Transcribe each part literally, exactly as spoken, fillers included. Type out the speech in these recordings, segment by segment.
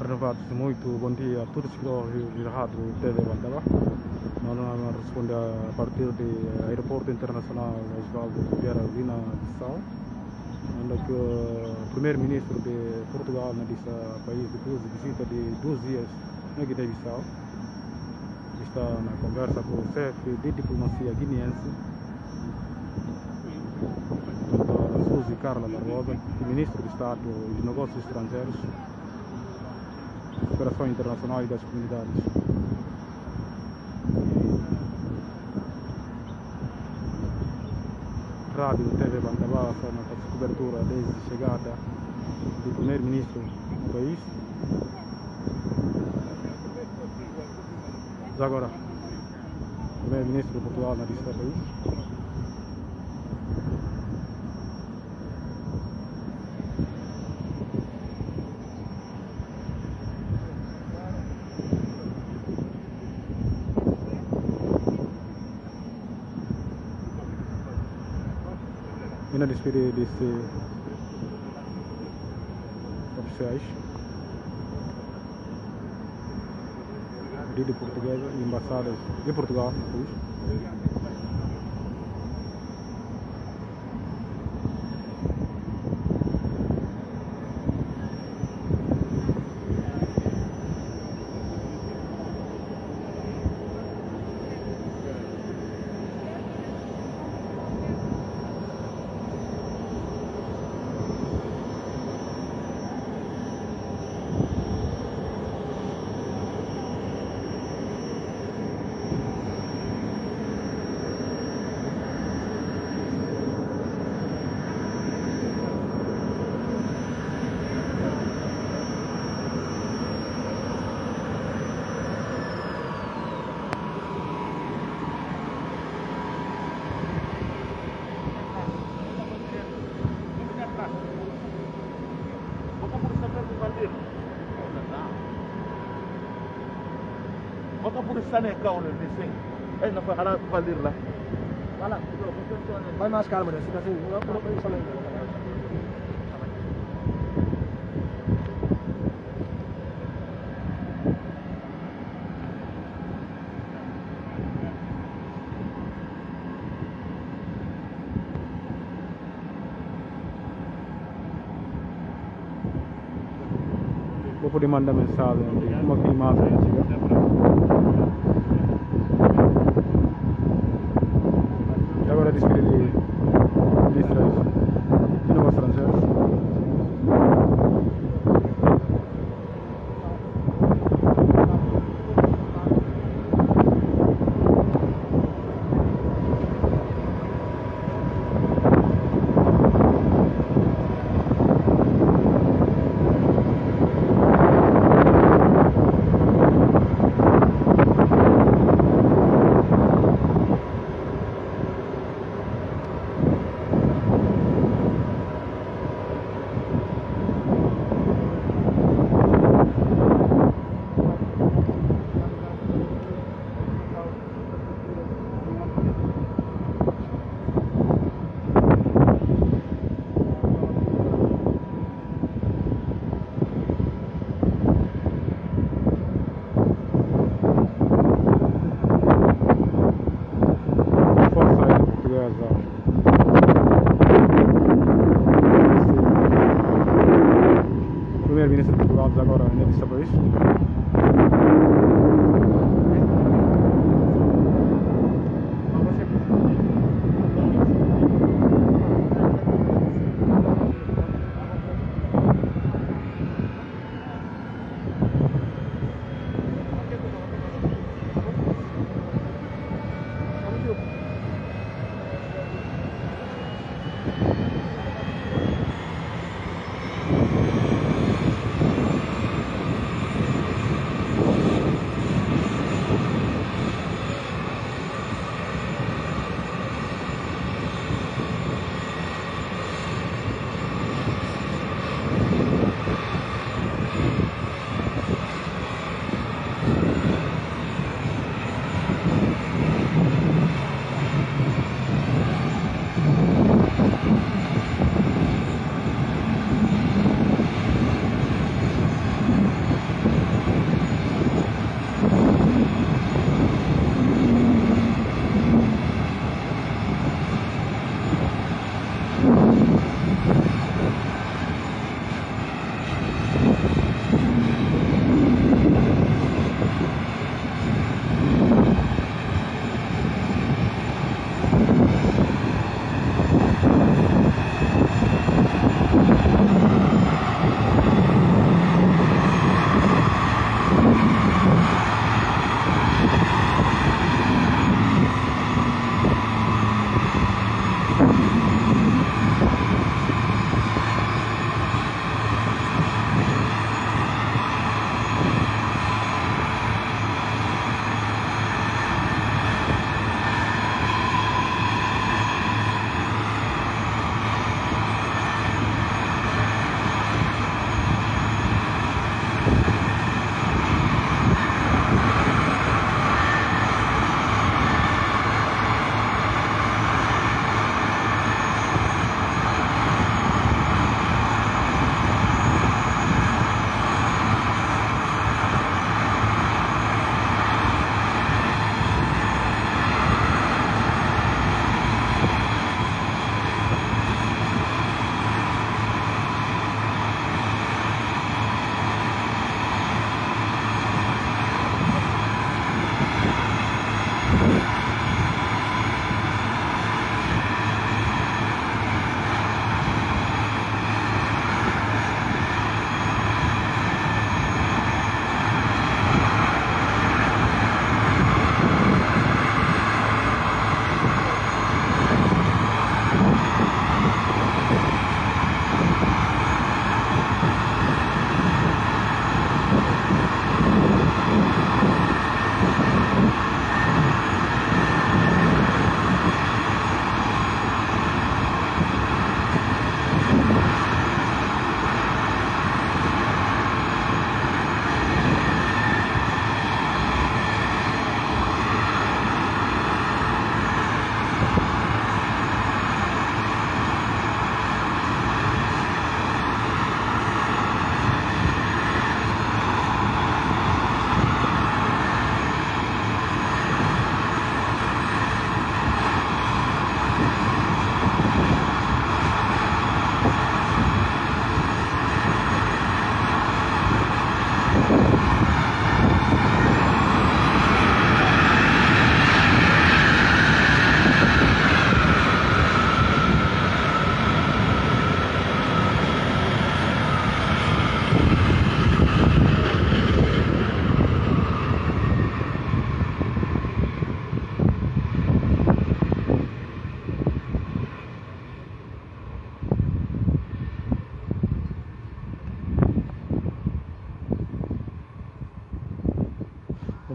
renovados, muito bom dia a todos que ouvem a rádio T V Bandaba. Nós vamos responder a partir do aeroporto internacional Osvaldo Vieira Vina Bissau, onde que o primeiro-ministro de Portugal nesse país, depois de visita de dois dias na Guiné-Bissau, está na conversa com o chefe de diplomacia guineense, a Suzy Carla Barbosa, ministro de Estado de Negócios Estrangeiros, Cooperação Internacional e das Comunidades. Rádio T V Bandaba está na cobertura desde a chegada do primeiro-ministro do país. Já agora, o primeiro-ministro de Portugal na lista do país. E na despedida desses oficiais de portuguesa e embaixadas de Portugal no país. Maka purusan é kau ni sing. Eh nak halal valir lah. Wala. Vai mais calma nesse caso. Não não vai só vou poder mandar mensagem de uma filmagem antiga. E agora despedir de ministras de Negócios Estrangeiros.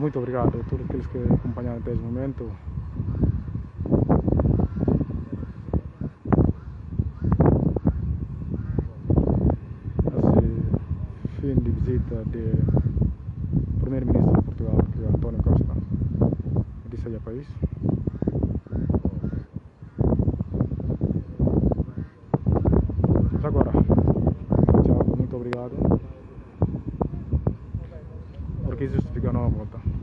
muito obrigado a todos aqueles que acompanharam até esse momento. Esse fim de visita do primeiro-ministro de Portugal, que é António Costa, disse ao país. Mas agora, tchau, muito obrigado. Porque isso justifica a nova volta.